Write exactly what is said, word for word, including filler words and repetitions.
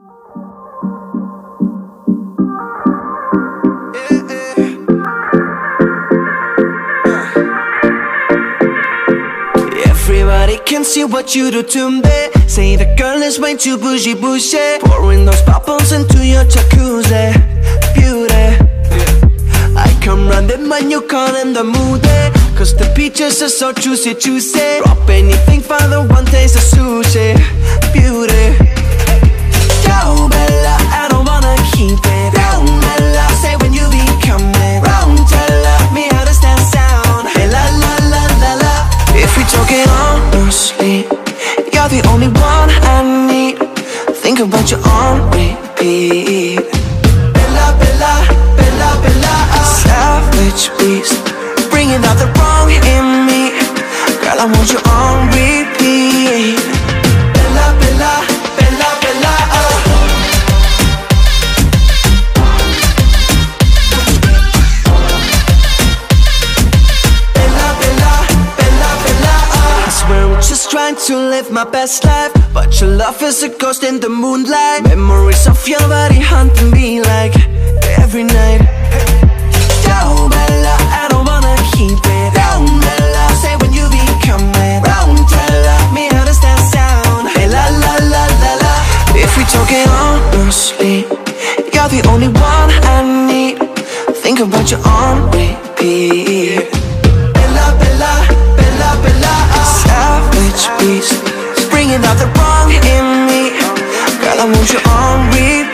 Everybody can see what you do to me. Say the girl is way too bougie bougie. Pouring those bubbles into your jacuzzi. Beauty, I come running when you call in the mood. Cause the peaches are so juicy, juicy. Drop anything for the one taste of sushi. Beauty, go Bella, I don't wanna keep it down, Bella. Say when you be coming round, tell me how does that sound? Hey la la la la la. If we talking honestly, you're the only one I need. Think about you on repeat. Bella, Bella, Bella, Bella, savage beast, bringing out the wrong in me. Girl, I want you on repeat. Bella, Bella, Bella, Bella, oh. Bella, Bella, Bella, Bella, oh. I swear I'm just trying to live my best life, but your love is a ghost in the moonlight. Memories of your body haunting me like every night. Go Bella, I don't wanna keep it down, Bella. Say when you be coming round, tell me how does that sound? Hey la la la la la. If we talking honestly, you're the only one I need. Think about you on repeat. Bella, Bella, Bella, Bella, oh. Savage beast, bringing out the wrong in me. Girl, I want you on repeat.